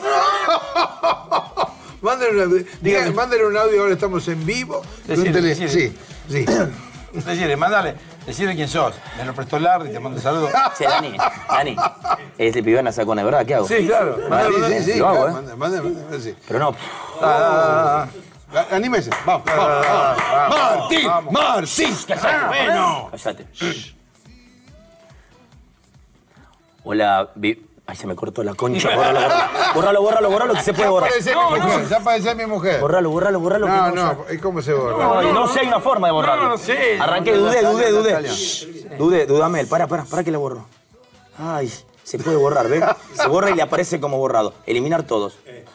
Mándale un, diga, mándale un audio, ahora estamos en vivo. Decirle, decirle. Sí, sí. Decirle, mándale, decirle quién sos. Me lo prestó Larry, te mando un saludo. Sí, Dani, Dani. Este pibón sacó una verdad, ¿qué hago? Sí, claro. Mándale, sí, sí, lo hago, claro, ¿eh? mándale, mándale, sí. Pero no. Ah, ah, ah. Anímese. Vamos, vamos, vamos. Martín, Martín. Callate, bueno. Cállate. Hola, vi... Ay, se me cortó la concha. Bórralo, bórralo, bórralo, bórralo, bórralo, que se puede borrar. No, no, ya parecía mi mujer. Borralo, borralo, borralo. No, no, ¿cómo se borra? No, no, no sé, hay una forma de borrarlo. No, no sé. Arranqué, dudé, dudé, dudé. Dudé, dudamel. Para, para, para que la borro. Ay, se puede borrar, ¿ves? Se borra y le aparece como borrado. Eliminar todos.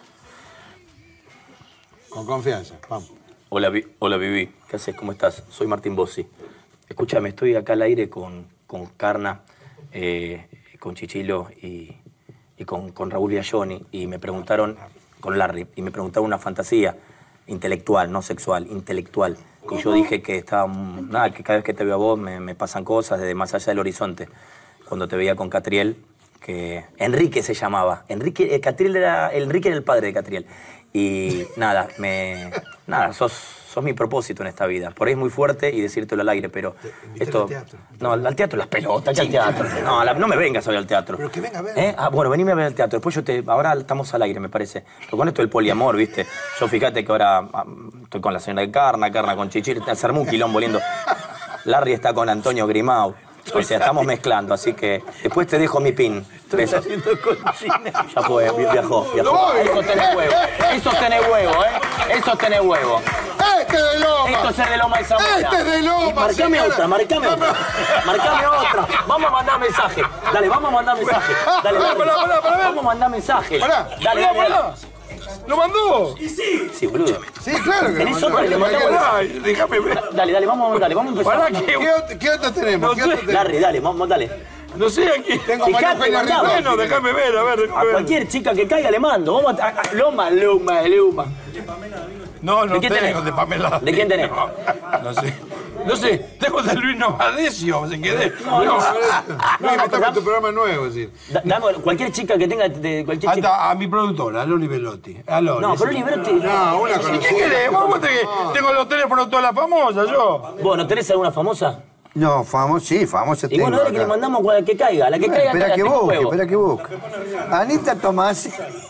Con confianza, vamos. Hola, Vi- hola Vivi. ¿Qué haces? ¿Cómo estás? Soy Martín Bossi. Escúchame, estoy acá al aire con, con Carna, eh, con Chichilo y, y con, con Raúl Biagioni. Y me preguntaron, con Larry, y me preguntaron una fantasía intelectual, no sexual, intelectual. Y yo dije que estaba, nada, que cada vez que te veo a vos me, me pasan cosas desde más allá del horizonte. Cuando te veía con Catriel, que Enrique se llamaba. Enrique, eh, Catriel era, Enrique era el padre de Catriel. Y nada, me, nada, sos, sos mi propósito en esta vida. Por ahí es muy fuerte y decírtelo al aire, pero esto... al teatro. No, al, al teatro las pelotas, que al teatro. No, la- no me vengas a ver al teatro. Pero que venga a ver. ¿Eh? Ah, bueno, venime a ver al teatro. Después yo te... Ahora estamos al aire, me parece. Pero con esto del poliamor, ¿viste? Yo fíjate que ahora ah, estoy con la señora de Carna, Carna con Chichir. Se armó un quilombo lindo. Larry está con Antonio Grimau. O sea, estamos mezclando, así que después te dejo mi pin. Besos. Ya fue, vi- viajó, viajó. Eso tenés huevo, eso tenés huevo, ¿eh? Eso tenés huevo. ¡Este de Loma! Esto es el de Loma de Zamora. ¡Este es de Loma, Y marcame señora! otra, marcame otra. Marcame otra. Vamos a mandar mensaje. Dale, vamos a mandar mensaje. Dale, dale. Pará, pará, pará, pará. Vamos a mandar mensaje. Pará. Dale, dale, dale. ¿Lo mandó? Sí, boludo. Sí, claro que lo ¿Tenés mandó. otra? Le mandamos Ay, déjame ver. Dale, dale, vamos, dale, vamos a empezar. Pará, que... ¿Qué, ot- qué otro tenemos? No ¿Qué otro sé. tenemos? Larry, dale, vamos, dale. No sé aquí. Tengo Fijate, María Eugenia mandamos. Rico. Bueno, déjame ver, a ver, déjame A ver. cualquier chica que caiga le mando. Vamos a... a- a- Loma, Loma, Loma. No, no ¿De quién tengo tenés? de Pamela. ¿De quién tenés? No, no sé. No sé, tengo de Luis Novadecio, se quedé. No, no. No, No, me no, está pero con tu programa nuevo, sí. Da- dame cualquier chica que tenga de cualquier chica. Anda a mi productora, a Loli Velotti. A Loli. No, pero Liberty. No, una ¿Y qué conocida. querés? Vamos, te- tengo los teléfonos de todas las famosas, yo. Vos, ¿no tenés alguna famosa? No, famoso, sí, famoso Y tengo bueno, dale que le acá. mandamos a la que caiga. La que caiga, Espera caiga, que tengo busque, huevo. espera que busque. Anita Tomás.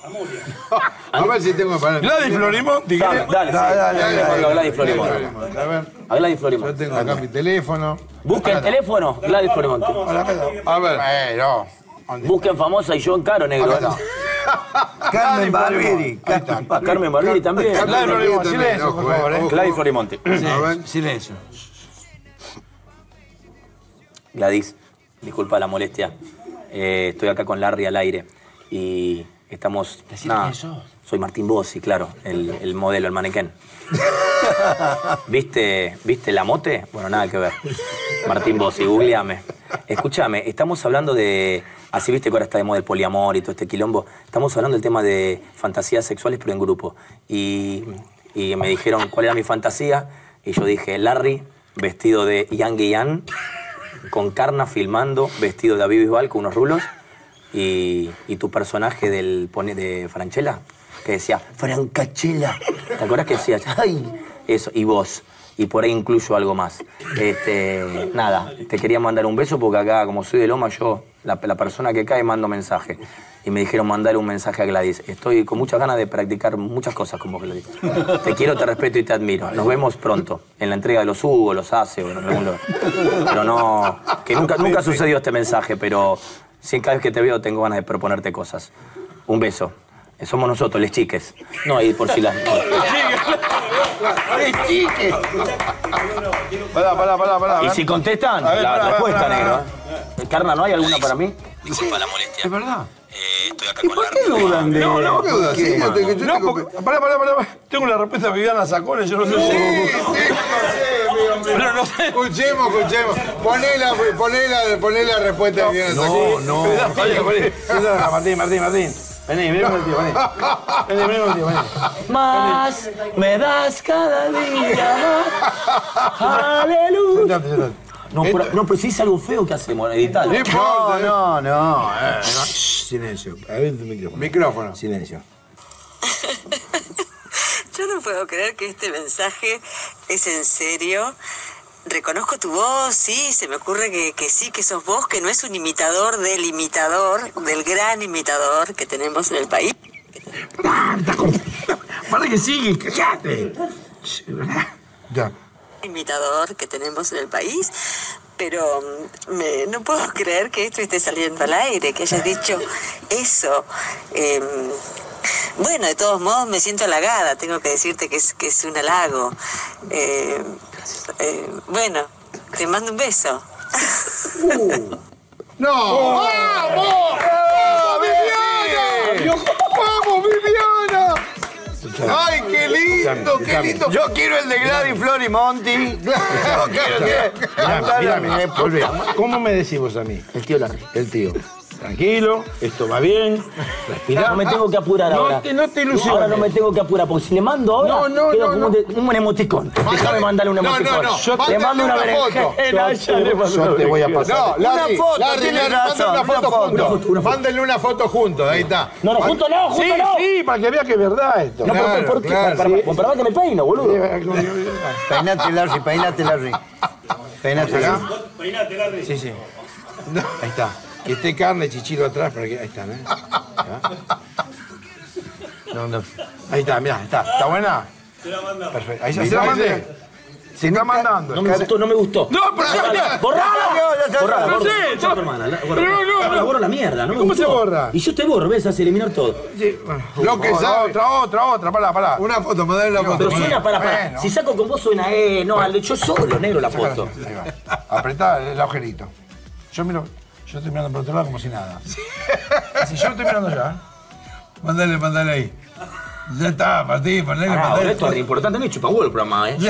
A ver si tengo para... Gladys Florimonti, Dale, ¿querés? dale, sí. Dale, dale, Dale, dale. mando a Gladys Florimonti. A ver, A Gladys Florimonti. yo tengo acá mi teléfono. Busquen teléfono, Gladys Florimonti. A ver. Eh, no. Busquen famosa y yo encaro, negro. Carmen Barbieri. A Carmen Barbieri también. Gladys Florimonti, silencio, Ojo, por favor, eh, eh. ojo. Gladys Florimonti. A ver. Silencio. Gladys, disculpa la molestia. Eh, estoy acá con Larry al aire y estamos... nada, soy Martín Bossi, claro, el, el modelo, el manequén. ¿Viste, ¿Viste la mote? Bueno, nada que ver. Martín Bossi, googleame. Escúchame, estamos hablando de... Así viste que ahora está de moda el poliamor y todo este quilombo. Estamos hablando del tema de fantasías sexuales, pero en grupo. Y, y me dijeron cuál era mi fantasía. Y yo dije, Larry, vestido de Yang y Yang, con Carna filmando, vestido de David Bisbal con unos rulos. Y, y tu personaje del pone de Franchella, que decía, Francachela. ¿Te acuerdas que decía? ¡Ay! Eso, y vos. Y por ahí incluyo algo más. Este, nada, te quería mandar un beso porque acá, como soy de Loma, yo, la, la persona que cae, mando mensaje. Y me dijeron mandar un mensaje a Gladys. Estoy con muchas ganas de practicar muchas cosas con vos, Gladys. Te quiero, te respeto y te admiro. Nos vemos pronto, en la entrega de los Hugo, los Ace o en algún lugar. Pero no, que nunca, nunca sucedió este mensaje, pero sí, cada vez que te veo tengo ganas de proponerte cosas. Un beso. Somos nosotros, les chiques. No, y por si las... ¡Es chique! Pará, pará, pará, pará. Y si contestan, A ver, la pará, respuesta, pará, negro. pará. ¿eh? Carna, ¿no hay alguna para mí? Disculpa la molestia. Es verdad. Eh, estoy acá ¿Y por qué dudan de...? No, no, ¿Qué dudas? Sí, yo te- yo No, tengo- porque, pará, pará, pará. Tengo la respuesta de Viviana Sacones, yo no sé si... Pero no sé. Escuchemos, escuchemos. Poné la, poné la, poné la respuesta bien. No, no. Martín, Martín, Martín. Vení, vení con el tío, vení. Vení, vení con el tío, vení. Más me das cada día más. Aleluya. Sentate, sentate. No, pero, no, pero si es algo feo, ¿qué hacemos? Editar. No, no, no. Eh, shh, silencio. A ver tu micrófono. Micrófono. Silencio. Yo no puedo creer que este mensaje es en serio. Reconozco tu voz, sí, se me ocurre que, que sí, que sos vos, que no es un imitador del imitador, del gran imitador que tenemos en el país. Para que sigue, cállate. Ya. Imitador que tenemos en el país, pero me, no puedo creer que esto esté saliendo al aire, que hayas dicho eso. Eh, bueno, de todos modos me siento halagada, tengo que decirte que es, que es un halago. Eh, eh, bueno, te mando un beso. Uh. ¡No! ¡Oh! ¡Vamos! ¡Viviana! ¡Vamos, Viviana! ¡Ay, qué lindo, qué lindo! Yo quiero el de Gladys, Flor y Monty. Yo quiero que... Mírame, mírame. ¿Cómo me decís vos a mí? El tío Larry. El tío. Tranquilo, esto va bien, respirá. No me tengo que apurar no ahora. Te, no te ilusiones. Ahora no me tengo que apurar, porque si le mando ahora, no, no, quedo no, como no. un, un emoticón. Déjame mandarle un emoticón. No, no, no. Yo te mando una berenjena. Yo te voy a pasar. No, Larry, una foto, Larry, tiene Larry, razón, manden una foto una juntos. foto, una foto. Mándenle una foto juntos, ahí está. No, no, junto no, junto Sí, no. sí, para que vea que es verdad esto. No, pero Claro, ¿por qué? claro, para, sí. para, para, para que me peino, boludo. Peinate, Larry, peinate, Larry. Peinate, Larry. Peinate, Larry. Sí, sí. Ahí está. Que esté carne, chichilo atrás para que. Ahí están, ¿eh? No, no. Ahí está, mirá, está. ¿Está buena? Te la manda. Perfecto. Ahí ya se la mandé. Se está mandando. No me gustó, no me gustó. No, pero ya. Borrala, borrala, No borrala. sé, Borra, no. hermana, la- borra. Pero no, no. La borro la mierda, no me ¿Cómo gustó. se borra? Y yo te borro, ves, hace eliminar todo. Sí, bueno. Lo que Otra, sabe. Otra, otra, otra, pará, pará. Una foto, mandale la foto. Pero suena para, para. Bueno. Si saco con vos suena, eh, no, al de yo solo, negro la foto. Ahí va. Apretá el agujerito. Yo miro, yo estoy mirando por otro lado como si nada. Si yo estoy mirando ya. Mandale, mandale ahí. Ya está, Martín, ponele, Ah, mandale. esto es importante, no es chupahuevo el programa, eh.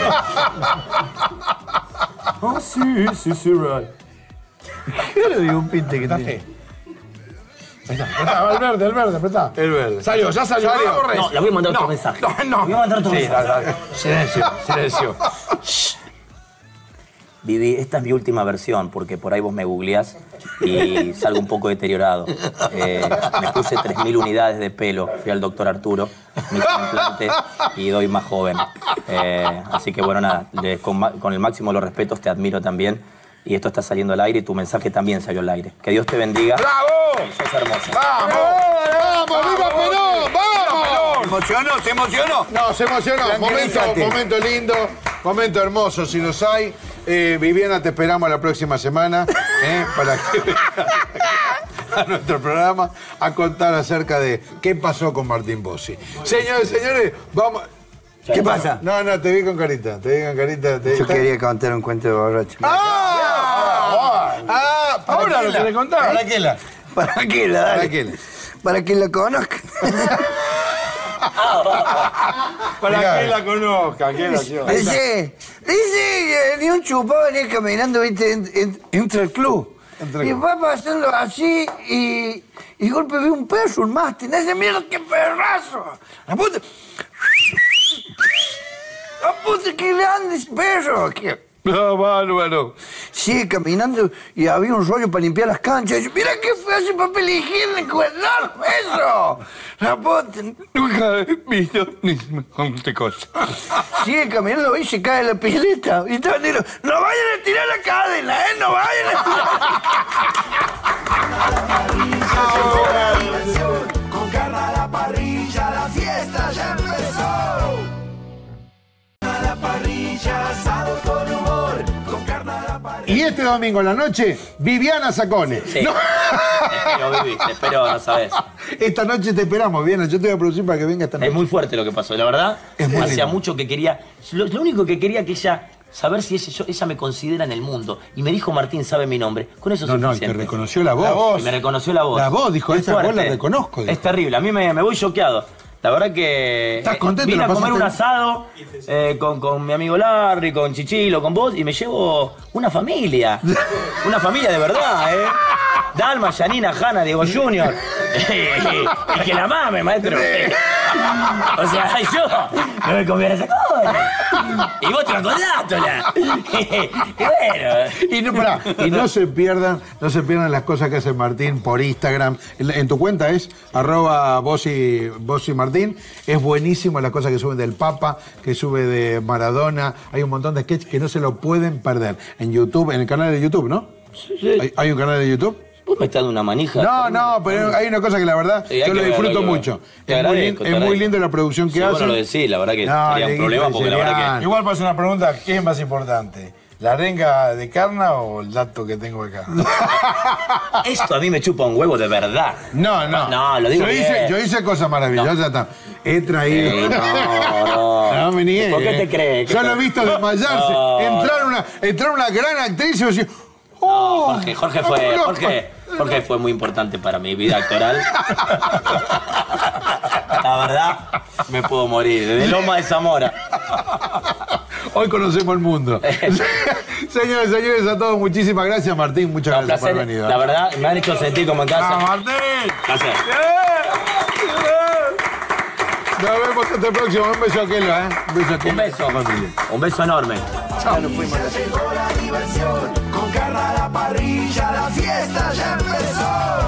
Ah, sí, sí, sí, right. ¿Qué le digo un pinte que ¿Apretá? tiene? Ahí está, apretá, el verde, el verde, apretá. El verde. Salió, ya salió. Salió. No, la borres. No, le voy a mandar otro No, mensaje. No, no. Le voy a mandar otro Sí, mensaje. dale, dale. Silencio, silencio. Vivi, esta es mi última versión, porque por ahí vos me googleás y salgo un poco deteriorado. Eh, me puse tres mil unidades de pelo, fui al doctor Arturo, me hice implante y doy más joven. Eh, así que bueno, nada, le- con, ma- con el máximo de los respetos te admiro también. Y esto está saliendo al aire y tu mensaje también salió al aire. Que Dios te bendiga. ¡Bravo! Sos hermosa. ¡Vamos! ¡Vamos, viva Perón! ¡Vamos! ¿Se emocionó? ¿Se emocionó? No, se emocionó. Momento, Tranquilízate. momento lindo, momento hermoso, si los hay. Eh, Viviana, te esperamos la próxima semana eh, para que vengas a nuestro programa a contar acerca de qué pasó con Martín Bossi. Señores, señores, vamos... ¿Qué pasa? No, no, te vi con carita, te vi con carita. Te... Yo quería contar un cuento de borracho. ¡Ah! ¡Ah! ¿para Ahora qué lo la- querés contar. ¿Para qué la? ¿Para qué la dale? ¿Para qué la? Para que la conozcan. Para Mirá. que la conozca, que la yo. Dice, dice que ni un chupado venía caminando, viste, en- en- entra al club. Entra al Y club. va pasando así y, y de golpe ve un perro, un mastín. Ese mierda, qué perrazo. La puta. La puta, qué grande ese perro. Qué- No, bárbaro. Sigue caminando y había un rollo para limpiar las canchas. Y yo, mira qué fue ese papel higiénico enorme eso. La puta, nunca he visto ni semejante cosa. Sigue caminando y se cae la pileta. Y está diciendo, no vayan a tirar la cadena, ¿eh? No vayan a tirar. Con carne a la parrilla, la fiesta ya empezó. A la parrilla, asado con humor. Con carne a la parrilla. Y este domingo en la noche, Viviana Sacone. Sí. No. Te espero, Vivi, te espero, no sabes. Esta noche te esperamos, Viviana. Yo te voy a producir para que venga esta noche. Es muy fuerte lo que pasó, la verdad. Es muy Hacía lindo. mucho que quería. Lo, lo único que quería que ella. Saber si ella, yo- ella me considera en el mundo. Y me dijo, Martín, sabe mi nombre. Con eso es No, no, y suficiente. te reconoció la voz. La voz. Y me reconoció la voz. La voz, dijo, Es esta voz la fuerte. reconozco, dijo. Es terrible, a mí me, me voy choqueado. La verdad que... ¿Estás eh, contento? Vine a ¿Lo comer un pasaste? asado eh, con, con mi amigo Larry, con Chichilo, con vos, y me llevo una familia. Una familia de verdad, ¿eh? Dalma, Yanina, Hanna, Diego Junior. Y que la mame, maestro. O sea, yo no me conviene esa cosa. Y vos te vas con Dátola. Y bueno. Y no, pará, y no se pierdan, no se pierdan las cosas que hace Martín por Instagram. En, en tu cuenta es arroba Bossi, Bossi Martín. Es buenísimo las cosas que suben del Papa, que sube de Maradona. Hay un montón de sketches que no se lo pueden perder. En YouTube, en el canal de YouTube, ¿no? Sí, sí. ¿Hay, hay un canal de YouTube? Vos me estás dando una manija. No, no, pero hay una cosa que la verdad Sí, yo lo que disfruto verlo, mucho. te Es muy, agradezco, lin- te es muy agradezco. lindo la producción que Sí, hacen. vos no lo decís, la verdad que No, sería un le- problema porque la verdad que... Igual para hacer una pregunta, ¿qué es más importante? ¿La arenga de carna o el dato que tengo acá? Esto a mí me chupa un huevo de verdad. No, no. No, lo digo yo bien. hice, yo hice cosas maravillosas. No. He traído. Ey, no, no. No me niegues. ¿Por qué te crees? Yo lo he visto desmayarse. No. Entrar una, entrar una gran actriz y yo decía, ¡oh! Jorge, Jorge fue, Jorge, Jorge fue muy importante para mi vida actoral. La verdad, me puedo morir. Desde Loma de Zamora. Hoy conocemos el mundo. Señores, señores, a todos, muchísimas gracias, Martín. Muchas Un gracias placer. por venir. La verdad, me han hecho sentir como en casa. ¡Vamos, Martín! Gracias. Nos vemos hasta el próximo. Un beso a Kelo, ¿eh? Un beso a Kelo. Un beso. Un beso enorme. Chao. Nos fuimos. Ya llegó la diversión, con carne a la parrilla, la fiesta ya empezó.